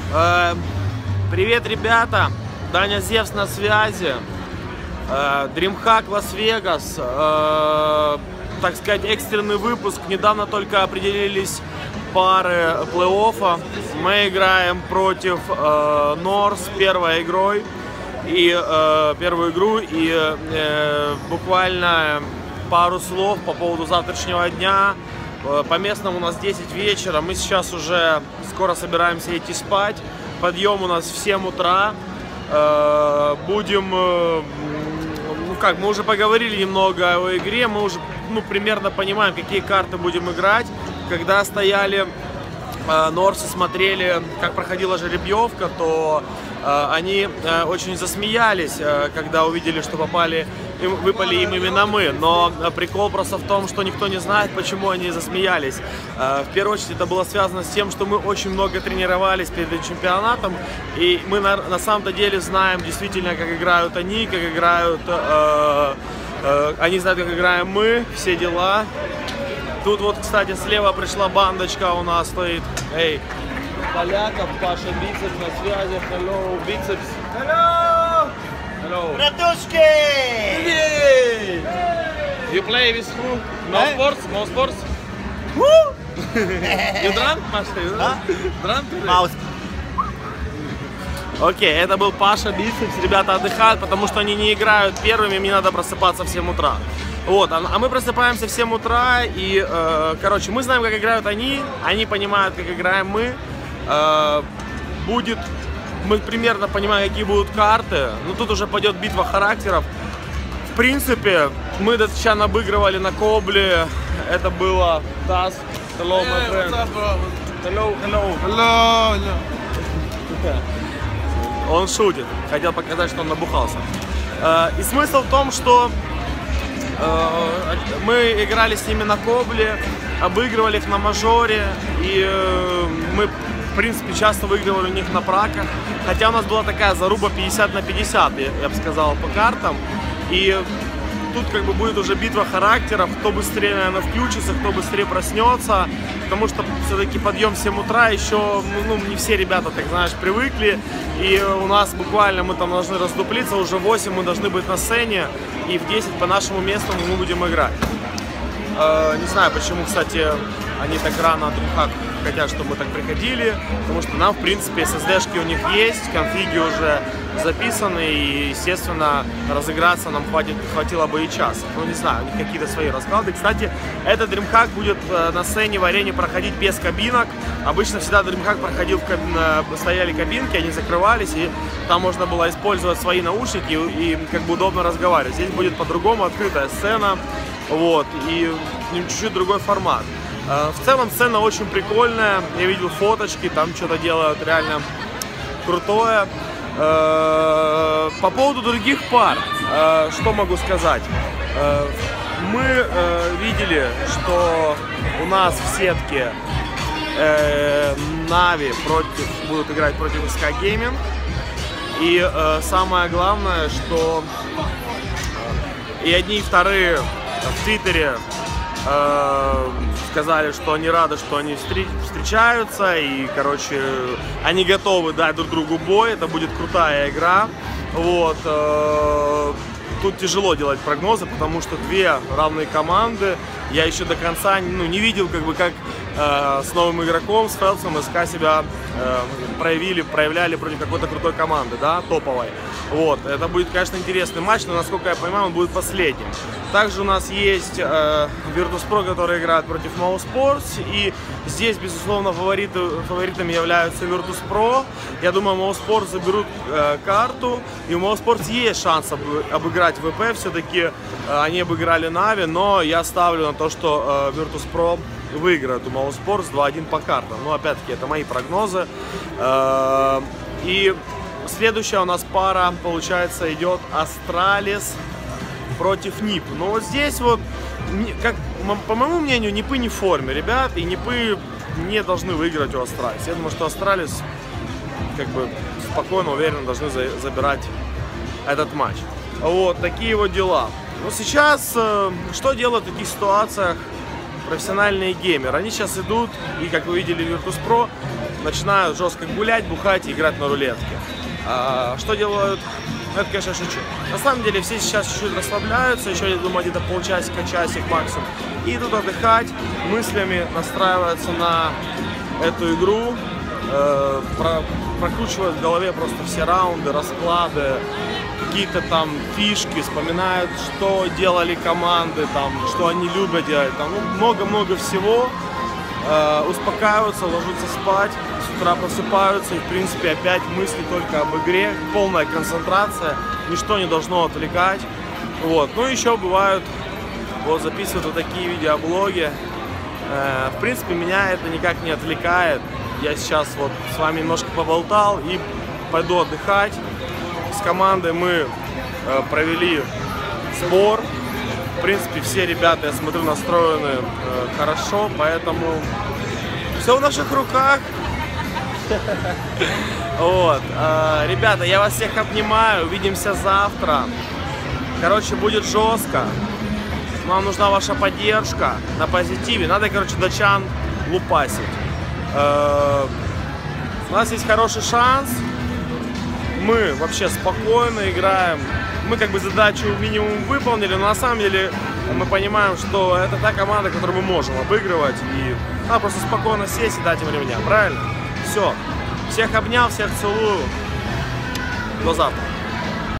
Привет, ребята! Даня Зевс на связи. DreamHack Лас-Вегас. Так сказать, экстренный выпуск. Недавно только определились пары плей-оффа. Мы играем против Норс первой игрой. Первую игру. И буквально пару слов по поводу завтрашнего дня. По местному у нас 10 вечера. Мы сейчас уже скоро собираемся идти спать. Подъем у нас в 7 утра. Будем, мы уже поговорили немного о игре. Мы уже примерно понимаем, какие карты будем играть. Когда стояли Норсы, смотрели, как проходила жеребьевка, то они очень засмеялись, когда увидели, что выпали им именно мы. Но прикол просто в том, что никто не знает, почему они засмеялись. В первую очередь это было связано с тем, что мы очень много тренировались перед чемпионатом. И мы на самом-то деле знаем действительно, как играют они, как играют... Они знают, как играем мы, все дела. Тут вот, кстати, слева пришла бандочка у нас стоит. Эй, поляков, Паша Бицепс на связи. Hello, Бицепс. Hello! Hello. Братушки! Привет! You play with who? No sports? No sports? Woo! You drunk, Паша? Drunk? Маус. Окей, это был Паша Бицепс. Ребята отдыхают, потому что они не играют первыми, мне надо просыпаться в 7 утра. Вот, а мы просыпаемся в 7 утра, и, короче, мы знаем, как играют они понимают, как играем мы. Мы примерно понимаем, какие будут карты, но тут уже пойдет битва характеров. В принципе, мы сейчас обыгрывали на Кобле, это было Тас. Hello, my friend. Hello, hello. Hello, hello. Он шутит, хотел показать, что он набухался. И смысл в том, что мы играли с ними на Кобле, обыгрывали их на мажоре, и мы, в принципе, часто выигрывали у них на праках. Хотя у нас была такая заруба 50 на 50, я бы сказал, по картам. И тут как бы будет уже битва характеров, кто быстрее, наверное, включится, кто быстрее проснется. Потому что все-таки подъем в 7 утра еще, не все ребята, так знаешь, привыкли. И у нас буквально мы там должны раздуплиться, уже в 8 мы должны быть на сцене. И в 10 по нашему месту мы будем играть. Не знаю, почему, кстати, они так рано от DreamHack хотят, чтобы мы так приходили. Потому что нам, в принципе, SSD-шки у них есть, конфиги уже записаны. И, естественно, разыграться нам хватило бы и часа. Не знаю, у них какие-то свои расклады. Кстати, этот DreamHack будет на сцене в арене проходить без кабинок. Обычно всегда DreamHack проходил, стояли кабинки, они закрывались, и там можно было использовать свои наушники и как бы удобно разговаривать. Здесь будет по-другому, открытая сцена, вот, и чуть-чуть другой формат. В целом сцена очень прикольная, я видел фоточки, там что-то делают реально крутое. По поводу других пар, что могу сказать? Мы видели, что у нас в сетке Нави будут играть против SK Gaming. И самое главное, что и одни, и вторые в Твиттере сказали, что они рады, что они встречаются, и, короче, они готовы дать друг другу бой, это будет крутая игра. Вот. Тут тяжело делать прогнозы, потому что две равные команды. Я еще до конца не видел, как с новым игроком, с Фелсом, СК себя проявляли против какой-то крутой команды, да, топовой. Вот, это будет, конечно, интересный матч, но, насколько я понимаю, он будет последним. Также у нас есть Virtus.pro, который играет против Mousesports, и здесь, безусловно, фаворитами являются Virtus.pro. Я думаю, Mousesports заберут карту, и у Mousesports есть шанс обыграть ВП, все-таки они обыграли Нави, но я ставлю на то, что Virtus.pro выиграют у Mousesports 2-1 по картам. Но, опять-таки, это мои прогнозы. И следующая у нас пара, получается, идет Астралис против НИП. Но вот здесь вот, по моему мнению, НИПы не в форме, ребят, и НИПы не должны выиграть у Астралис. Я думаю, что Астралис как бы спокойно, уверенно должны забирать этот матч. Вот, такие вот дела. Но сейчас, что делать в таких ситуациях профессиональные геймеры? Они сейчас идут, и как вы видели, Virtus.pro начинают жестко гулять, бухать и играть на рулетке. Что делают? Это, конечно, шучу. На самом деле все сейчас чуть-чуть расслабляются, еще, я думаю, где-то полчасика, часик максимум, и идут отдыхать, мыслями настраиваются на эту игру, прокручивают в голове просто все раунды, расклады, какие-то там фишки, вспоминают, что делали команды, там, что они любят делать, там, ну, много-много всего, успокаиваются, ложатся спать, с утра просыпаются и, в принципе, опять мысли только об игре, полная концентрация, ничто не должно отвлекать. Вот. Ну, еще бывают, вот, записывают вот такие видеоблоги. В принципе, меня это никак не отвлекает. Я сейчас вот с вами немножко поболтал и пойду отдыхать. С командой мы провели сбор. В принципе, все ребята, я смотрю, настроены хорошо, поэтому все в наших руках. Вот. Ребята, я вас всех обнимаю. Увидимся завтра. Короче, будет жестко. Нам нужна ваша поддержка на позитиве. Надо, короче, датчан лупасить. У нас есть хороший шанс. Мы вообще спокойно играем. Мы как бы задачу минимум выполнили, но на самом деле мы понимаем, что это та команда, которую мы можем обыгрывать. И надо просто спокойно сесть и дать им ремня. Правильно? Все. Всех обнял, всех целую. До завтра.